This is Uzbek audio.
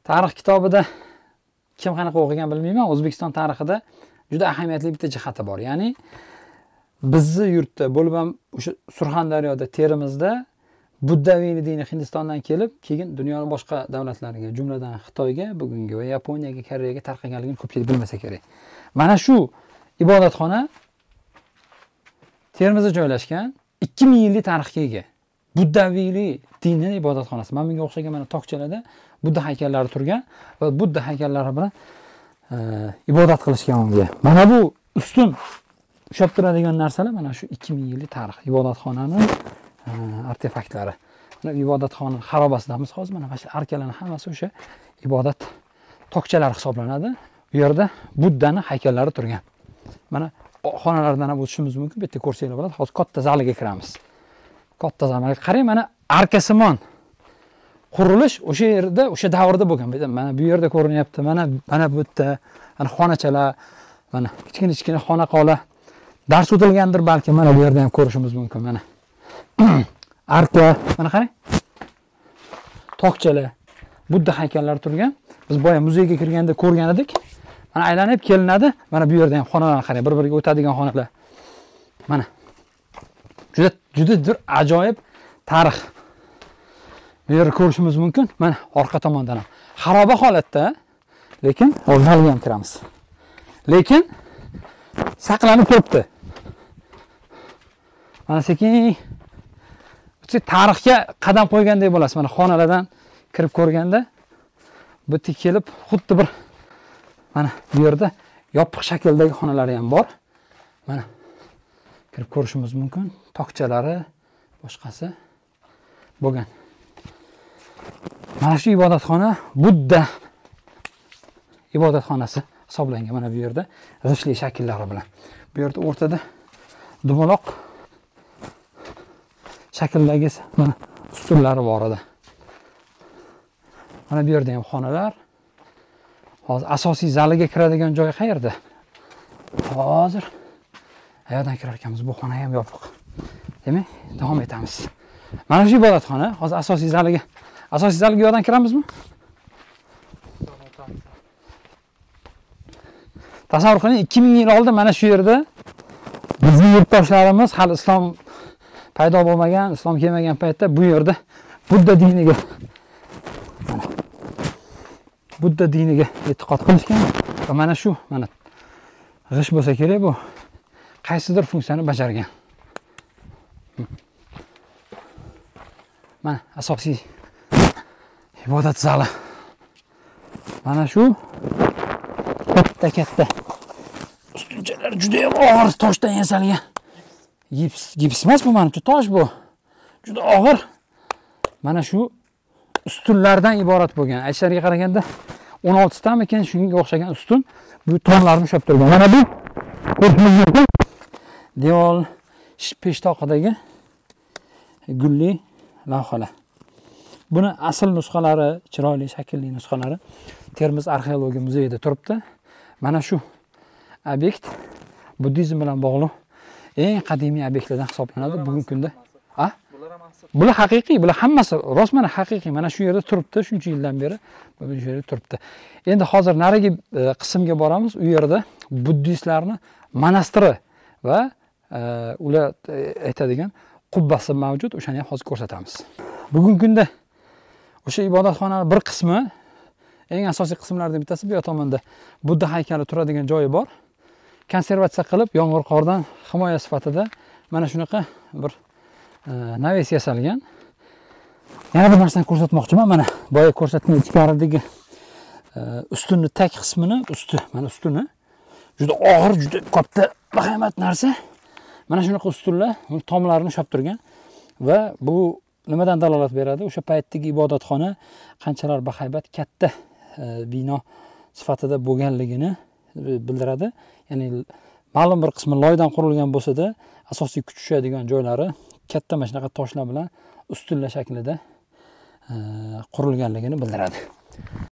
Tarix kitobida kim qanaqa o'qigan bilmayman, O'zbekiston tarixida juda ahamiyatli bitta jihati bor. Ya'ni bizni yurtda bo'lib ham o'sha Surxondaryoda, Termizda Buddaviy dini Hindistondan kelib, keyin dunyoning boshqa davlatlariga, jumladan Xitoyga, bugungi va Yaponiyaga, Koreyaga tarqaganligini ko'pchilik bilmasa kerak. Mana shu ibodatxona Termizda joylashgan 2000 yillik tarixga ega. Buddaviylik dinining ibodatxonasi. Mana bunga o'xshagan mana tokchalarda Budda haykallari turgan va Budda haykallari bilan ibodat qilishgan unga. Mana bu ustun ushlab turadigan narsalar mana shu 2000 yillik tarix ibodatxonaning artefaktlari. Mana ibodatxona xarobasidamiz hozir mana shu arkalarning hammasi o'sha ibodat tokchalari hisoblanadi. Bu yerda Buddani haykallari turgan. Mana xonalardan ham o'tishimiz mumkin. Bu yerda ko'rsanglar bo'ladi. Hozir katta zaliga kiramiz. Katta zalga qarang, mana arkasimon qurilish o'sha yerda, o'sha davrda bo'lgan. Mana bu yerda ko'rinyapti. Mana bu yerda ana xonachalar, mana kichkina xonaqolar. Dars o'tilgandir balki, mana bu yerda ham ko'rishimiz mumkin. Mana arka, mana qarang. Tokchalar, Budda haykallari turgan. Biz boya muzeyga kirganda ko'rgan edik. Mana aylanib kelinadi. Mana bu yerda ham xonalarni qarang, bir-biriga o'tadigan xonalar. Mana juda bir ajoyib tarix. Bu yerni ko'rishimiz mumkin. Mana orqa tomondan ham xaroba holatda, lekin o'rnalga ham kiramiz. Lekin saqlanib turibdi. Mana sekin tarixga qadam qo'ygandek bo'lasiz. Mana xonalardan kirib ko'rganda bu yerga kelib xuddi bir mana bu yerda yopiq shakldagi xonalari ham bor. Mana kirib ko'rishimiz mumkin. Tokchalari, boshqasi bo'lgan. Mana shu ibodatxona Budda ibodatxonasi hisoblangan. Mana bu yerda g'ishli shakllari bilan. Bu yerda o'rtada dumaloq shakldagi mana ustunlari bor edi. Mana bu yerda ham xonalar. Hozir asosiy zaliga kiradigan joy qayerda? Hozir ayerdan kirar ekanmiz. Bu xona ham yopiq. Demak, davom etamiz. Mana shu ibodatxona. Hozir asosiy zaliga yo'dan kiramizmi? Tasavvur qiling, 2000 yil oldin mana shu yerda bizning yurtdoshlarimiz hali islom paydo bo'lmagan, islom kelmagan paytda bu yerda Budda diniga e'tiqod qilishgan va mana shu g'ish bo'lsa kerak, bu qaysidir funksiyani bajargan. Mana asosiy ibodat zali. Mana shu katta ustunchalar juda ham og'ir toshdan yasalgan. Gips emas bu, menimcha tosh bu. Juda og'ir. Mana shu ustunlardan iborat bo'lgan. Aytishlariga qaraganda 16 tamikin shunga o'xshagan ustun bu tomlarni ushlab turgan. Mana bu devor peshtoqidagi gulli lavhalar. Buni asl nusxalari, chiroyli shaklli nusxalari Termiz arxeologiya muzeyida turibdi. Mana shu obyekt buddizm bilan bog'liq eng qadimiy obyektlardan hisoblanadi bugungi kunda. Bular haqiqiy, bular hammasi rost mana haqiqiy. Mana shu yerda turibdi, shuncha yildan beri bu yerda turibdi. Endi hozir narigi qismga boramiz. U yerda buddistlarning monastiri va ular aytadigan qubbasi mavjud. O'shani ham hozir ko'rsatamiz. Bugungi kunda o'sha ibodatxonaning bir qismi, eng asosiy qismlardan bittasi bu tomonda Budda haykali turadigan joyi bor. Konservatsiya qilib, yomg'ir qordan himoya sifatida mana shunaqa bir naves yasalgan. Yana bir narsani ko'rsatmoqchiman. Mana boya ko'rsatgan ichkaridagi ustunni tag qismini, mana ustuni juda og'ir, juda katta bahaybat narsa. Mana shunaqa ustunlar tomlarini ushlab turgan va bu nimadan dalolat beradi? O'sha paytdagi ibodatxona qanchalar bahaybat katta bino sifatida bo'lganligini bildiradi. Ya'ni ma'lum bir qismi loydan qurilgan bo'lsa-da, asosiy kuch tushadigan joylari katta mana shunaqa toshlar bilan ustunlar shaklida qurilganligini bildiradi.